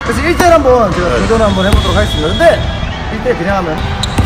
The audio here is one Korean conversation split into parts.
그래서 1대1 한번 제가 도전을 한번 해보도록 하겠습니다. 근데 1대1 그냥 하면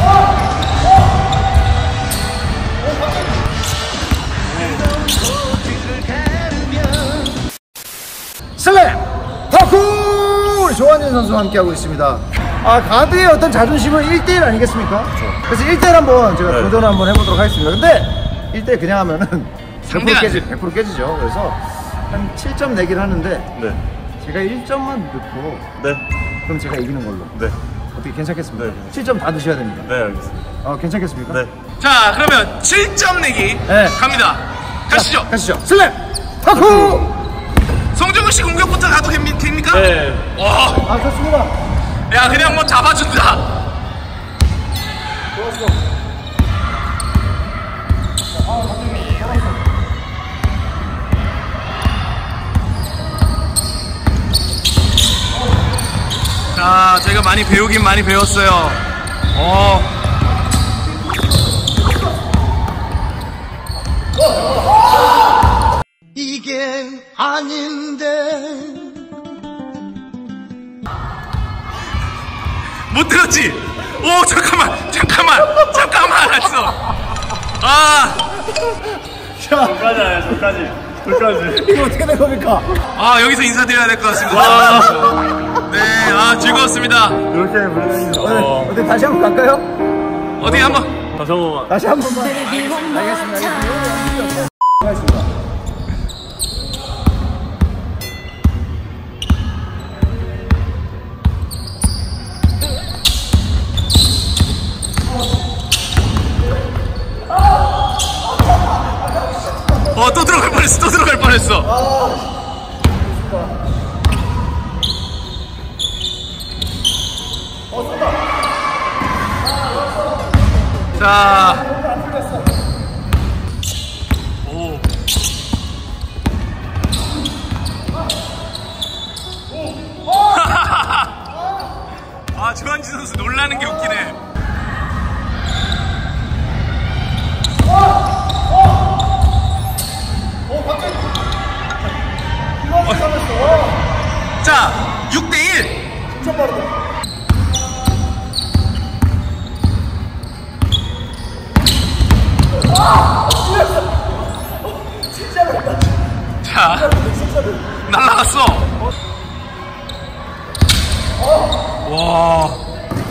슬램 덕후! 우리 조한진 선수와 함께하고 있습니다. 가드의 어떤 자존심은 1대1 아니겠습니까? 그래서 1대1 한번 제가 도전을 한번 해보도록 하겠습니다. 근데 1대1 그냥 하면은 100% 깨지죠. 그래서 한 7점 내기를 하는데 제가 1점만 넣고 그럼 제가 이기는 걸로. 어떻게 괜찮겠습니까? 7점 다 드셔야 됩니다. 네, 알겠습니다. 괜찮겠습니까? 자, 그러면 7점 내기 갑니다. 가시죠. 가시죠. 슬램 덕후! 송중근 씨 공격부터 가도 됩니까? 네. 와. 좋습니다. 야, 그냥 뭐 잡아준다. 좋았어. 자, 제가 많이 배우긴 많이 배웠어요. 이게 아닌데 못 들었지? 오, 잠깐만 했어. 저까지 아니야, 저까지. 이거 어떻게 된 겁니까? 여기서 인사드려야 될 것 같습니다. 네, 즐거웠습니다. 이렇게 불러주시면 어떻게 다시 한번 갈까요? 어디 한번. 다시 한 번만. 알겠습니다. 또 들어갈 뻔했어. 자. 조한진 선수 놀라는 게 웃기네. 자, 6대1. 진짜 빠르다. 진짜 빠르다. 자, 날라갔어. 와.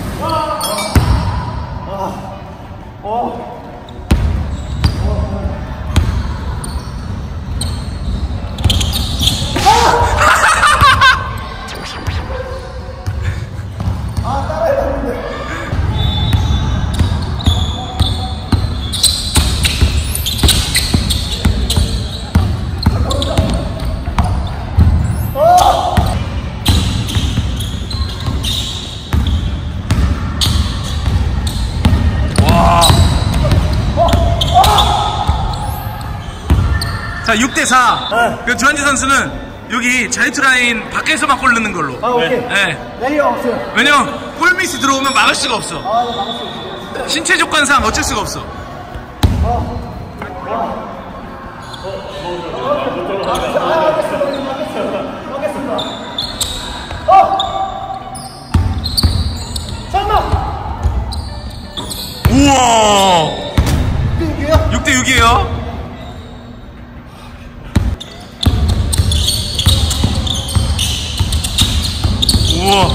자, 6대4. 그 조한진 선수는 여기 자유투 라인 밖에서만 골 넣는 걸로. 오케이. 내려 없어요. 왜냐면 골밑이 들어오면 막을 수가 없어. 막을 수 없어요. 신체 조건상 어쩔 수가 없어. 우와. 6대6이에요. 우와.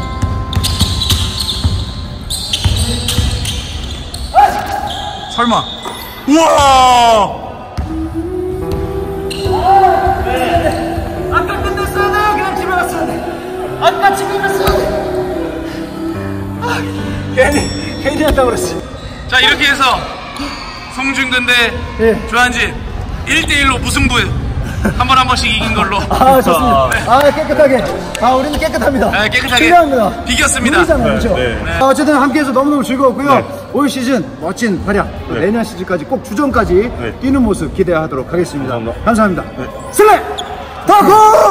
설마. 우와. 아까 끝났어야 돼. 그냥 집에 갔어야 돼. 아까 집에 갔어야 돼. 괜히 했다고 그랬어. 자, 이렇게 해서 송중근 대 조한진 1대1로 무승부 한 번씩 이긴 걸로. 좋습니다. 깨끗하게. 우리는 깨끗합니다. 네, 깨끗하게 중요합니다. 비겼습니다. 그렇죠? 어쨌든 함께해서 너무너무 즐거웠고요. 올 시즌 멋진 활약, 내년 시즌까지 꼭 주전까지 뛰는 모습 기대하도록 하겠습니다. 감사합니다. 슬램 덕후!